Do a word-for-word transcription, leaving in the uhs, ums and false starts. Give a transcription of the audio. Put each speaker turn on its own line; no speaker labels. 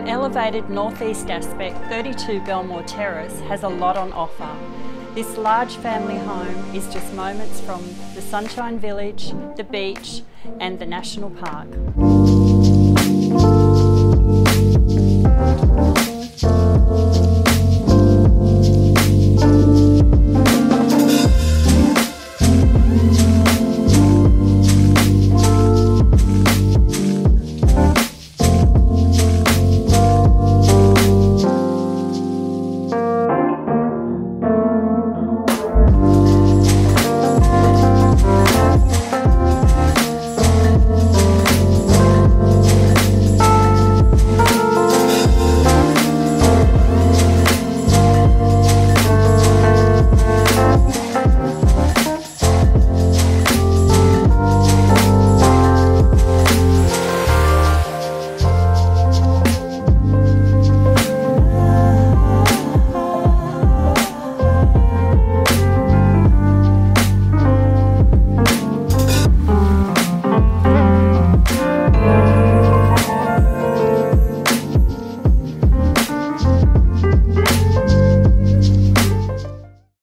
an elevated northeast aspect, thirty-two Belmore Terrace has a lot on offer. This large family home is just moments from the Sunshine Village, the beach and the National Park.